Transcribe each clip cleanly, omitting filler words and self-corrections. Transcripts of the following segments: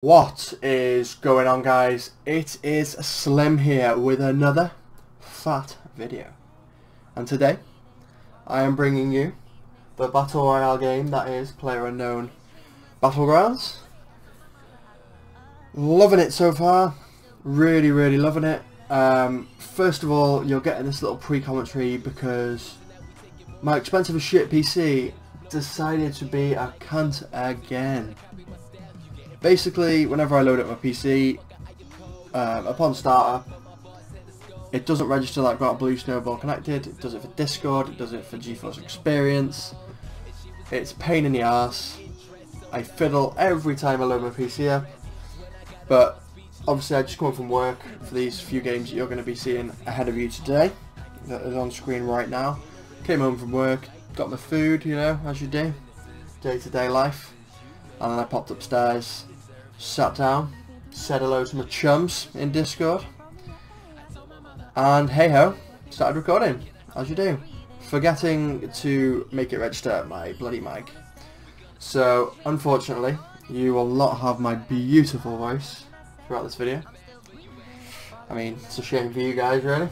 What is going on, guys? It is Slim here with another fat video, and today I am bringing you the Battle Royale game that is PlayerUnknown Battlegrounds. Loving it so far, really loving it. First of all, you're getting this little pre-commentary because my expensive as shit PC decided to be a cunt again. Basically, whenever I load up my PC, upon startup, it doesn't register that I've got a blue snowball connected. It does it for Discord, it does it for GeForce Experience. It's a pain in the ass. I fiddle every time I load my PC up. But obviously I just come from work for these few games that you're going to be seeing ahead of you today. That is on screen right now. Came home from work, got my food, you know, as you do. Day-to-day life. And then I popped upstairs, sat down, said hello to my chums in Discord, and hey ho, started recording, as you do, forgetting to make it register my bloody mic. So unfortunately, you will not have my beautiful voice throughout this video. I mean, it's a shame for you guys, really.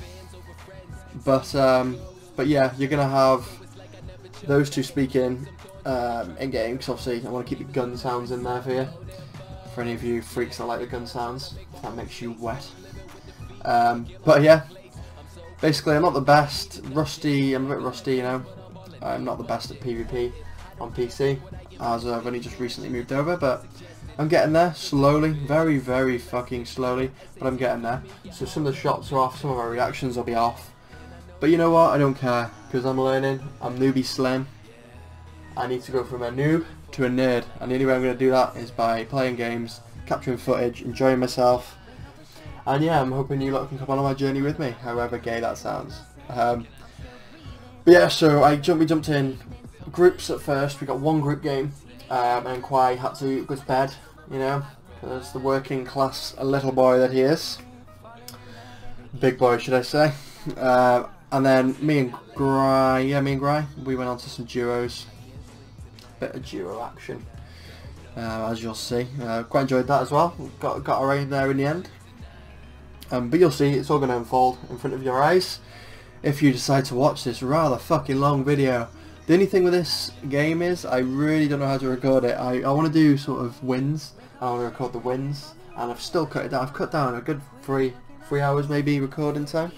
But yeah, you're gonna have those two speaking in game, because obviously I want to keep the gun sounds in there for you. For any of you freaks that like the gun sounds, if that makes you wet. But yeah, basically I'm not the best. Rusty, I'm a bit rusty, you know. I'm not the best at PvP on PC, as I've only just recently moved over, but I'm getting there slowly, very fucking slowly, but I'm getting there. So some of the shots are off, some of my reactions will be off. But you know what, I don't care, because I'm learning, I'm newbie Slim. I need to go from a noob to a nerd, and the only way I'm going to do that is by playing games, capturing footage, enjoying myself, and yeah, I'm hoping you lot can come on my journey with me, however gay that sounds. But yeah, so we jumped in groups at first. We got one group game, and Kwai had to go to bed, you know, because the working class little boy that he is, big boy should I say. And then me and Gry, we went on to some duos. Bit of duo action, as you'll see. Quite enjoyed that as well. Got our aim there in the end. But you'll see, it's all going to unfold in front of your eyes if you decide to watch this rather fucking long video. The only thing with this game is I really don't know how to record it. I want to do sort of wins. I want to record the wins, and I've still cut it down. I've cut down a good three hours maybe recording time.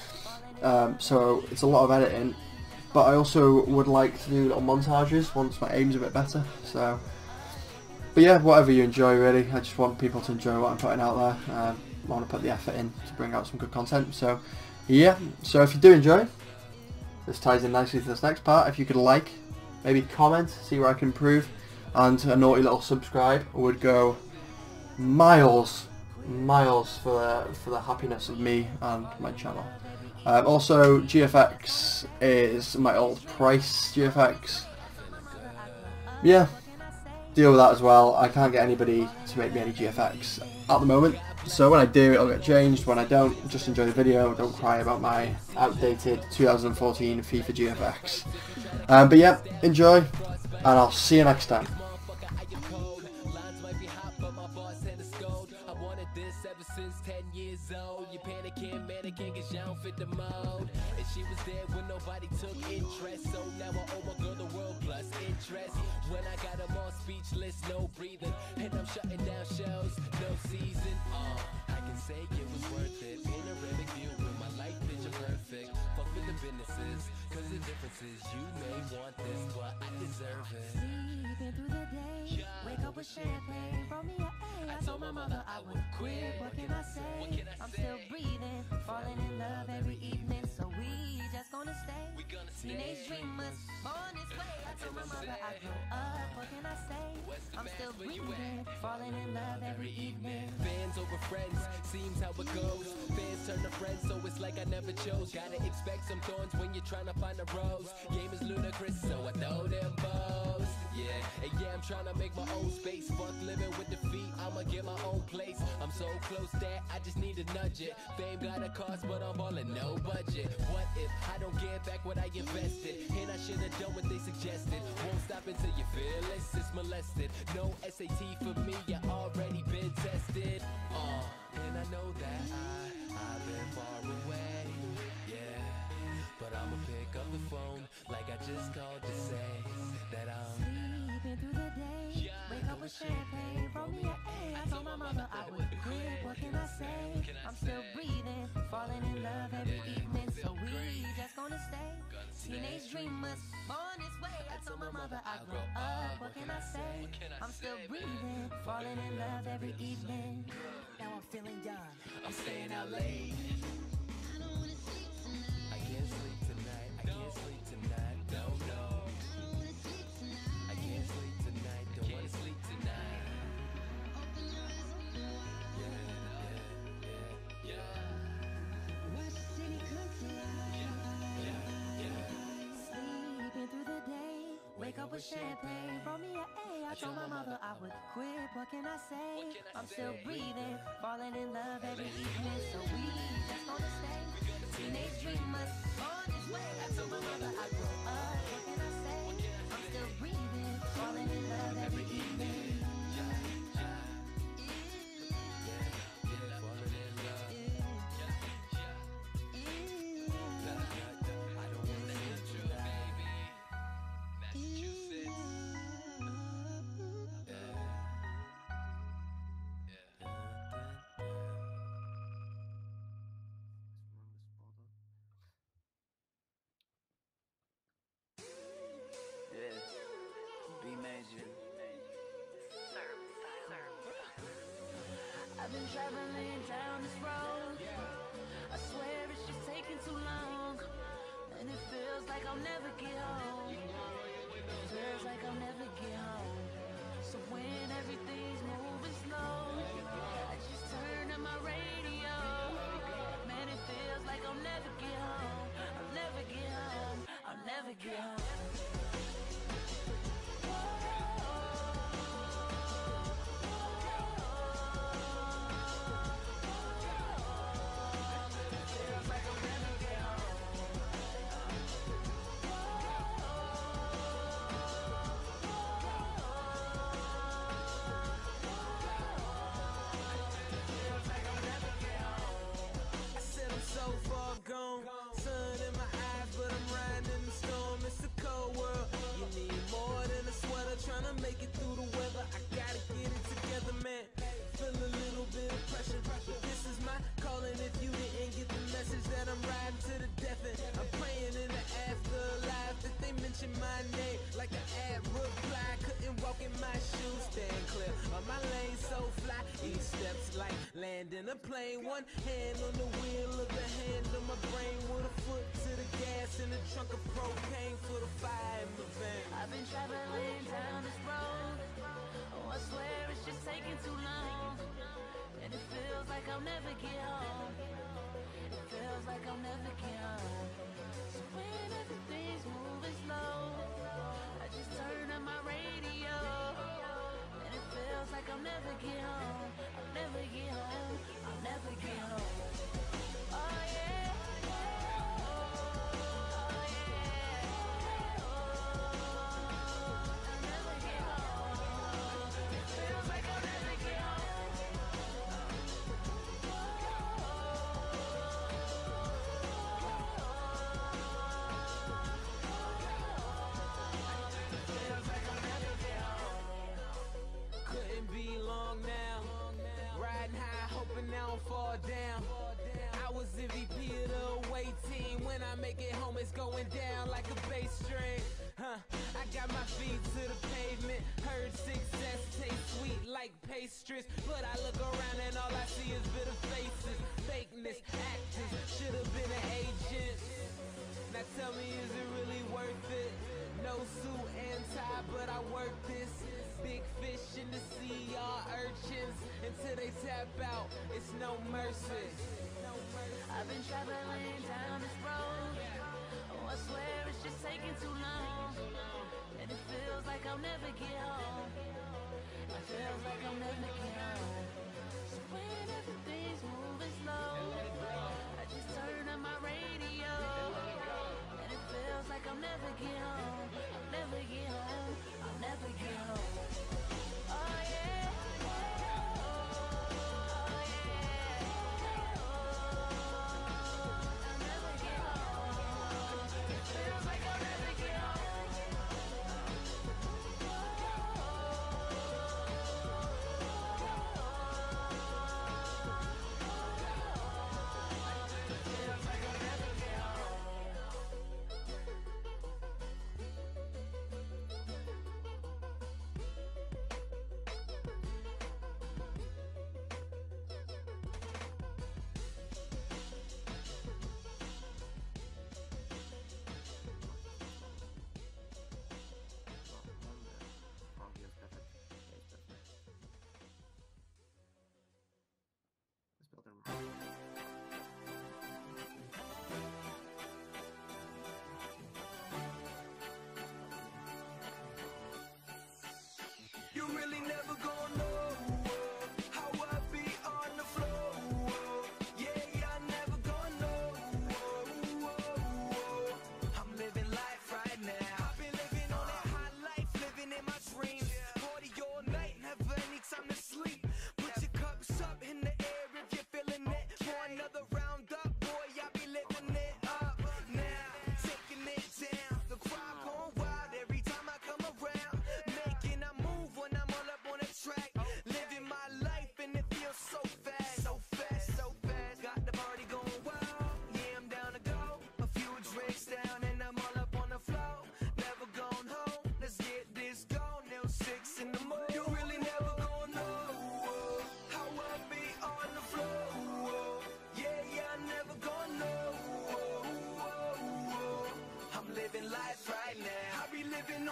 So it's a lot of editing. But I also would like to do little montages once my aim's a bit better. So, but yeah, whatever you enjoy really. I just want people to enjoy what I'm putting out there. I want to put the effort in to bring out some good content. So yeah, so if you do enjoy, this ties in nicely to this next part. If you could like, maybe comment, see where I can improve, and a naughty little subscribe would go miles for the happiness of me and my channel. Also, GFX is my old price GFX. Yeah, deal with that as well. I can't get anybody to make me any GFX at the moment. So when I do, it'll get changed. When I don't, just enjoy the video. Don't cry about my outdated 2014 FIFA GFX. But yeah, enjoy, and I'll see you next time. Since 10 years old, you panicking, mannequin, cause you don't fit the mold. And she was there when nobody took interest, so now I owe my girl the world plus interest. When I got them all speechless, no breathing, and I'm shutting down shows, no season. I can say it was worth it. Panoramic view with my light picture perfect. Fuck with the businesses, cause the difference is you may want this, but I deserve it. Sleeping through the day, wake up with champagne, brought me a A. I told my mother I would quit. What can I say? I'm still breathing, falling in love every evening, so we just gonna stay. Teenage dreamers, born this way. I told my mother I grew up. What can I say? I'm still breathing, falling in love every evening. Fans over friends, seems how it goes. Fans turn to friends, so it's like I never chose. Gotta expect some thorns when you're trying to find a rose. Game is ludicrous, so I throw them bows. Yeah, and yeah, I'm trying to make my own space. Fuck living with defeat, I'ma get my own place. I'm so close that I just need to nudge it. Fame got a cost, but I'm ballin' no budget. What if I don't get back what I invested? And I should've done what they suggested. Won't stop until you feel it's molested. No SAT for me, I already been falling in love every evening. Now I'm feeling young, I'm staying out late. I don't wanna sleep tonight. I can't sleep tonight. I can't sleep tonight. Don't know. I don't wanna sleep tonight. I can't sleep tonight. Don't wanna sleep tonight. Open your eyes, open wide. Watch the city come to life. Sleeping through the day, wake up with champagne. Roll me a A. I told my mother I would quit. What can I say? I'm still breathing, falling in love every evening. So we just gonna stay teenage dreamers on this way. I told my mother I grew up. What can I say? I'm still breathing, falling in love every evening. I've been traveling down this road. I swear it's just taking too long, and it feels like I'll never get home. It feels like I'll never get home. So when everything's moving slow, I just turn on my radio. Man, it feels like I'll never get home. I'll never get home. I'll never get home. So far gone, sun in my eyes, but I'm riding in the storm. It's a cold world. You need more than a sweater, trying to make it through the weather. I gotta get it together, man. Feel a little bit of pressure, but this is my calling. If you didn't get the message that I'm riding to the death, and I'm praying in the afterlife that they mention my name like an ad reply. Couldn't walk in my shoes, stand clear of my lane, so fly. Each step's like landing a plane. One hand on the wheel of the hand on my brain, with a foot to the gas in the trunk of propane for the fire in my van. I've been traveling down this road. Oh, I swear it's just taking too long, and it feels like I'll never get home. It feels like I'll never get home. So when everything's moving slow, I just turn on my radio, and it feels like I'll never get home. I'll never get home. I'll never get home. Oh yeah. Hoping I don't fall down. I was MVP of the away team. When I make it home, it's going down like a bass string. I got my feet to the pavement. Heard success tastes sweet like pastries, but I look around and all I see is bitter faces, fakeness, actors. Should have been an agent. Now tell me, is it really worth it? No suit and tie, but I work this. Big fish in the sea, all urchins. Until they tap out, it's no mercy. I've been traveling down this road. Oh, I swear it's just taking too long, and it feels like I'll never get home. It feels like I'll never get home. So when everything's moving slow, I just turn on my radio, and it feels like I'll never get home. I'll never get home. I'll never get home. Oh yeah.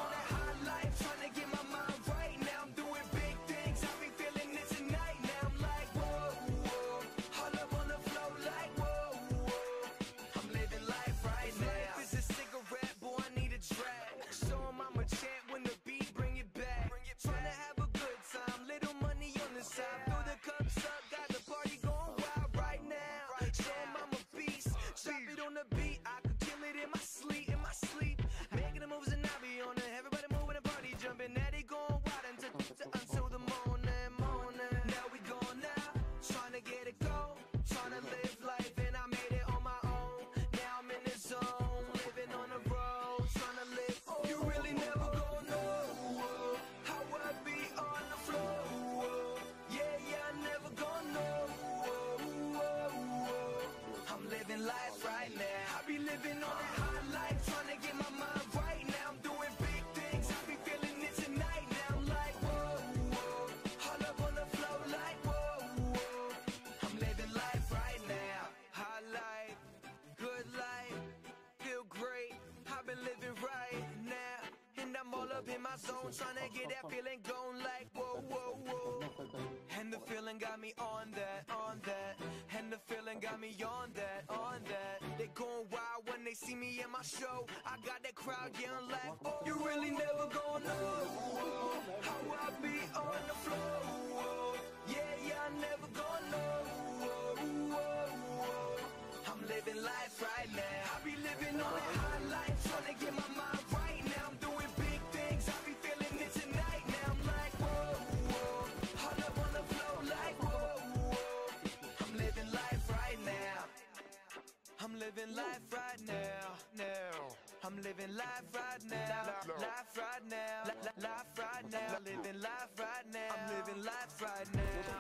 on that high life, trying to get my mind right. Now I'm doing big things, I be feeling it tonight. Now I'm like, whoa, whoa, all up on the floor like, whoa, whoa. I'm living life right now. Life is a cigarette, boy, I need a drag. Show 'em I'm a champ when the beat bring it back. Trying to have a good time, little money on the side. Fill the cups up, got the party going wild right now. Show 'em I'm a beast, drop it on the beat. I could kill it in my sleep, making the moves and I be on it. Everybody moving and party jumping, now they going wild until the morning. Now we going now, trying to get it go, trying to live life, and I made it on my own. Now I'm in the zone, living on the road, trying to live. You really never gonna know how I be on the floor. Yeah, I never gonna know. I'm living life right now. I be living on that high life, trying to get my mind right. Now I'm doing big things, I be feeling it tonight. Now I'm like, whoa, whoa, all up on the floor like, whoa, whoa. I'm living life right now. High life, good life, feel great. I've been living right now, and I'm all up in my zone, trying to get that feeling going like, whoa, whoa, whoa. And the feeling got me on that. And the feeling got me on that. They going wild when they see me in my show. I got that crowd yelling like, oh, you really never gonna know how I be on the floor. Yeah, I never gonna know. I'm living life right now. I be living on that high life, trying to get my mind right. Now I'm doing big things, I be feeling it tonight. Now I'm like, whoa, whoa, all up on the floor like, whoa, whoa. I'm living life right now. I'm living life right now. I'm living life right now. Life right now. Life right now. Living life right now. I'm living life right now.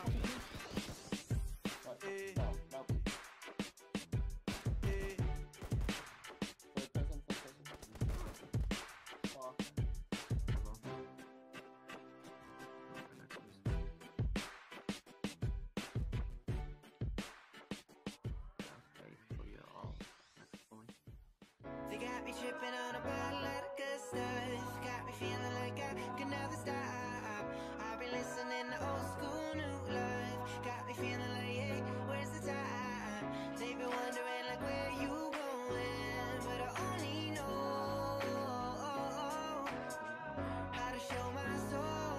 They got me tripping on a bottle of good stuff. Got me feeling like I could never stop. I've been listening to old school, new life. Got me feeling like, hey, where's the time? They've been wondering like, where you going? But I only know how to show my soul.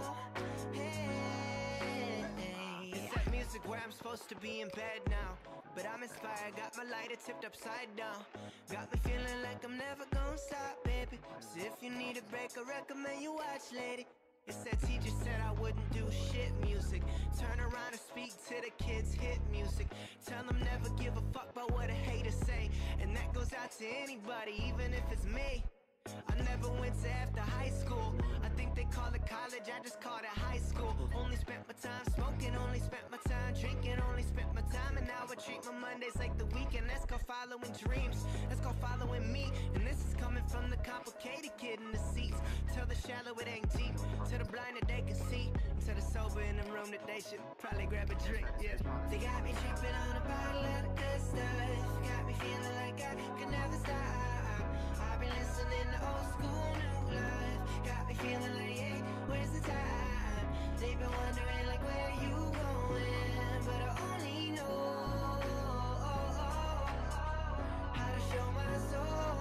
Hey, it's that music where I'm supposed to be in bed now, but I'm inspired, got my lighter tipped upside down. Got me feeling like I'm never gonna stop, baby. So if you need a break, I recommend you watch, lady. It's that teacher said I wouldn't do shit music. Turn around and speak to the kids, hit music. Tell them never give a fuck about what a hater say. And that goes out to anybody, even if it's me. I never went to after high school. I think they call it college, I just call it high school. Only spent my time smoking, only spent my time drinking, only spent my time, and now I treat my Mondays like the weekend. That's called following dreams, that's called following me. And this is coming from the complicated kid in the seats. Tell the shallow it ain't deep, to the blind that they can see, to the sober in the room that they should probably grab a drink, yeah. They got me tripping on a bottle of the good stuff. Got me feeling like I could never stop. I've been listening to old school, new life. Got me feeling like, hey, where's the time? They've been wondering like, where you going? But I only know how to show my soul.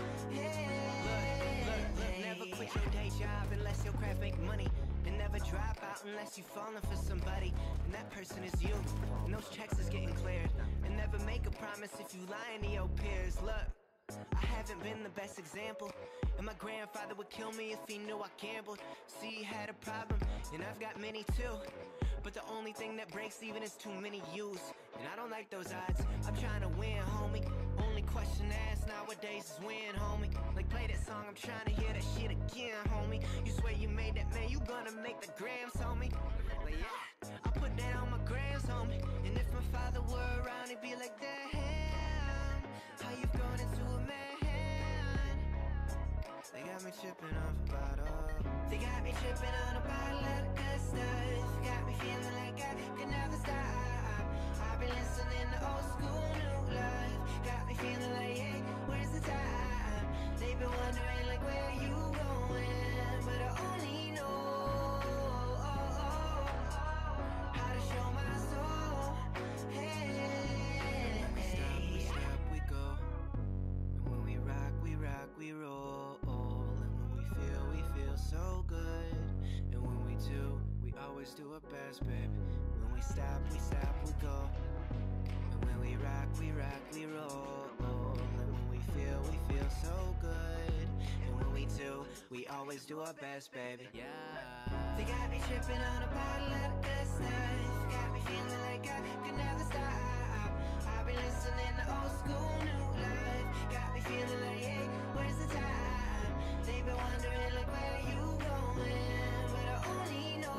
Hey, look, never quit your day job unless your craft make money. And never drop out unless you falling for somebody, and that person is you. And those checks is getting cleared. And never make a promise if you lying to your peers. Look, I haven't been the best example, and my grandfather would kill me if he knew I gambled. See, he had a problem, and I've got many too. But the only thing that breaks even is too many U's, and I don't like those odds. I'm trying to win, homie. Only question asked nowadays is when, homie. Like, play that song, I'm trying to hear that shit again, homie. You swear you made that, man, you gonna make the grams, homie. Like, yeah, I put that on my grams, homie. And if my father were around, he'd be like, damn, how you've grown into a man. They got me tripping off a bottle. They got me tripping on a bottle of good stuff. Got me feeling like I could never stop. I've been listening to old school, new life. Got me feeling like, hey, where's the time? They've been wondering like, where you going? best, baby. When we stop, we go. And when we rock, we roll. And when we feel so good. And when we do, we always do our best, baby. Yeah. They got me tripping on a bottle of good stuff. Got me feeling like I could never stop. I've been listening to old school, new life. Got me feeling like, hey, where's the time? They've been wondering like, where you going? But I only know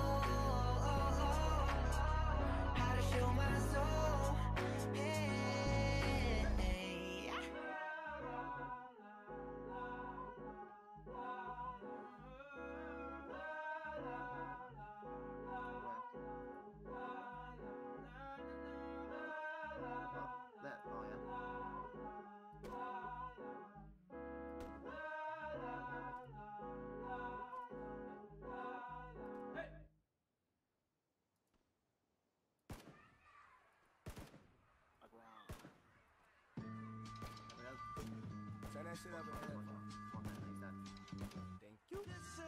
how to show my soul. Hey. Turn that shit up in the headphones. Thank you.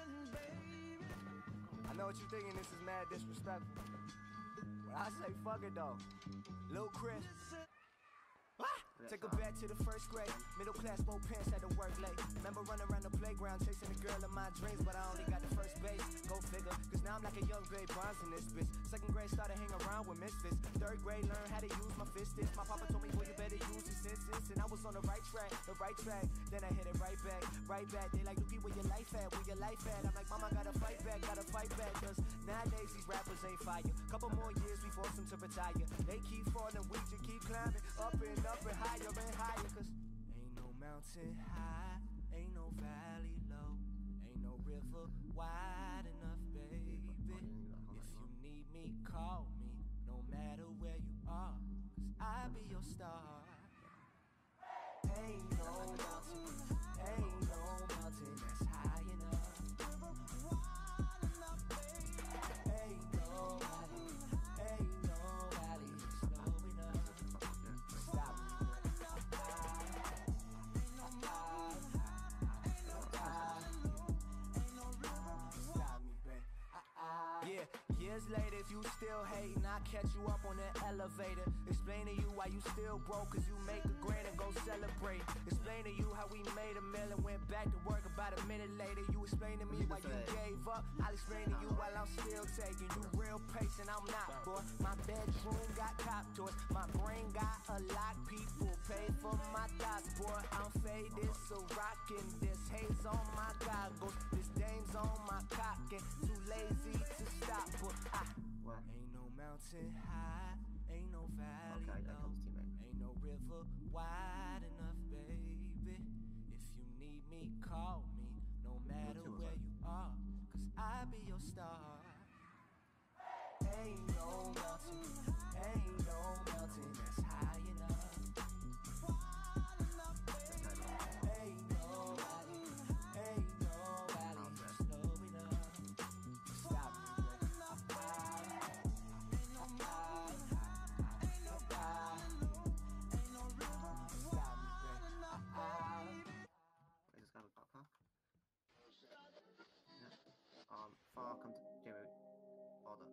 I know what you thinking, this is mad disrespectful. But I say fuck it though. Lil' Chris. Take her back to the first grade. Middle class, both pants had to work late. Remember running around the playground chasing the girl of my dreams, but I only got the first base. Go figure, cause now I'm like a young Barry Bonds in this bitch. Second grade started hanging around with misfits. Third grade learned how to use my fistics. My papa told me, boy, you better use your senses. And I was on the right track. Then I hit it right back. They like, Lukey, where your life at? Where your life at? I'm like, mama, gotta fight back. Cause nowadays these rappers ain't fire. Couple more years we force them to retire. They keep falling, we just keep climbing. Up and higher and higher. Cause ain't no mountain high, ain't no valley low, ain't no river wide enough, baby. If you need me, call me, no matter where you are, cause I'll be your star. Ain't no mountain that's high enough. Ain't no valley that's low enough. Stop me. Yeah, years later, if you still hating, I'll catch you up on the elevator. Explain to you why you still broke, cause you make a grand and go celebrate. Explain to you how we made a meal and went back to work about a minute later. You explain to me why you gave up, I'll explain to you while I'm still taking. You real patient, I'm not, boy. My bedroom got cop toys, my brain got a lock. People pay for my thoughts, boy. I'm faded, so rockin' this haze on my goggles. This dame's on my cock and too lazy to stop, but ain't no mountain high, ain't no valley low, ain't no river wide enough, baby. If you need me, call me, no matter where you are, cause I'll be your star. Ain't no mountain that's high enough. Ain't no valley that's low enough. Stop me. Just got a huh? Yeah. Far continue order.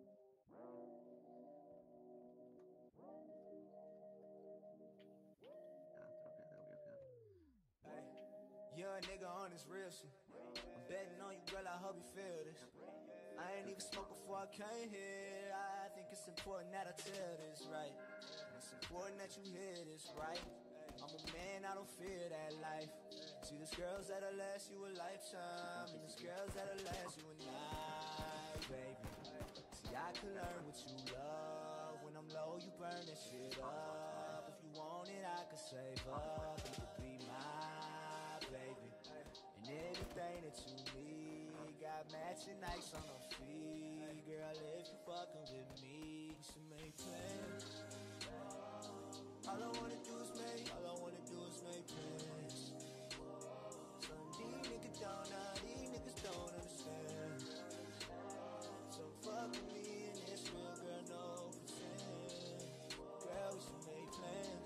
Yeah, that'll be okay. Hey, young nigga on this real shit. I'm betting on you, girl, I hope you feel this. I ain't even smoked before I came here. I think it's important that I tell this right. And it's important that you hear this right. I'm a man, I don't fear that life. See, there's girls that'll last you a lifetime, and there's girls that'll last you a night, baby. See, I can learn what you love. When I'm low, you burn that shit up. If you want it, I can save up. You could be my baby. And anything that you need, got matching ice on her feet. Girl, if you fucking with me, you should make plans. All I wanna do is make plans. Some these niggas don't understand. So fuck with me and this real girl, no pretend. Girl, we should make plans.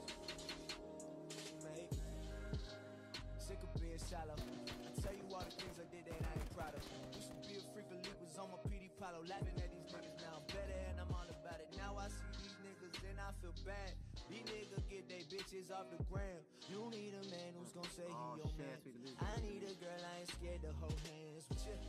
Sick of being shallow. I tell you all the things I did that I ain't proud of. Used to be a freak, elite was on my PD Palo, laughing at these niggas now. pictures off the gram. You need a man who's gonna say he your man. I need a girl I ain't scared to hold hands with you.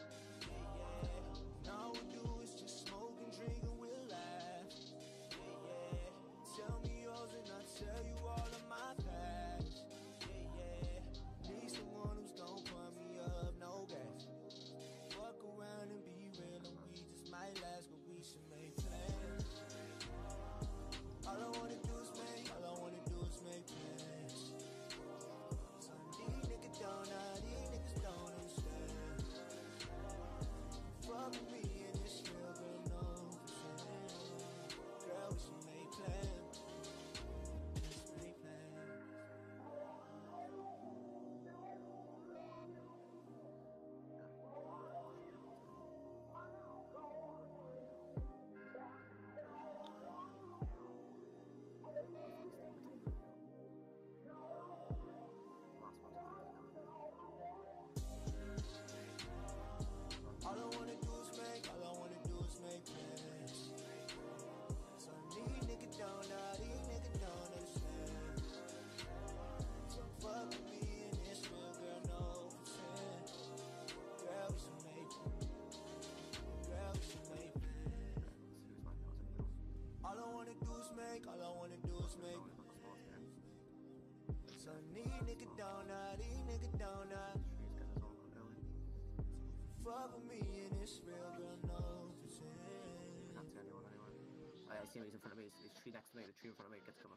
Yeah. All we do is just smoke and drink and we'll laugh. Yeah. Tell me yours and I'll tell you all of my past. Yeah. Need someone who's gonna pump me up, no gas. Fuck around and be real and we just might last, but we should make plans. All I wanna do is make plans. So these niggas don't understand. Fuck with me and this real girl, no pretend. Girl, we should make plans. Let's make plans. All I wanna do is make plans. So these niggas don't understand. So fuck with me and this real girl, no pretend. Girl, we should make plans. All I wanna do is make plans. So these niggas don't fuck with me and this real girl, no pretend. Can't tell anyone anyway. I see him, he's in front of me, he's tree next to me, the tree in front of me, get to cover.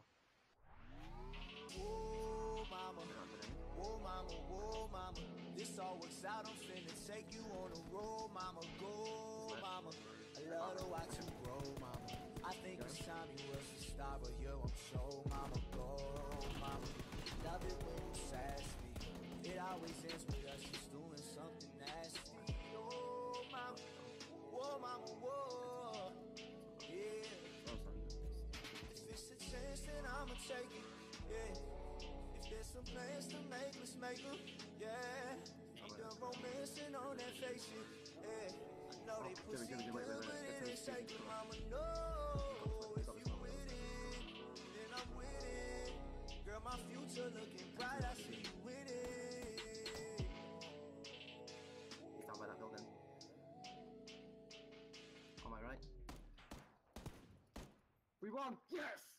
Whoa, mama, whoa, mama. This all works out, I'm finna take you on a roll, mama. Go, mama. I love to watch you grow, mama. I think it's time you was a star, but yo, I'm so, mama. Go, mama. Love it when you sassy. It always ends with us just doing something nasty. Oh, mama. Whoa, mama, whoa. Yeah. If it's a chance, then I'ma take it. Yeah. If there's some plans to make, let's make them. Yeah. Ain't the romancing on that face shit. Yeah. I know they pussy good, but it ain't sacred, mama. No. If you with it, then I'm with it. Girl, my future looking bright. I see you with it. He's down by that building. On my right. We won! Yes!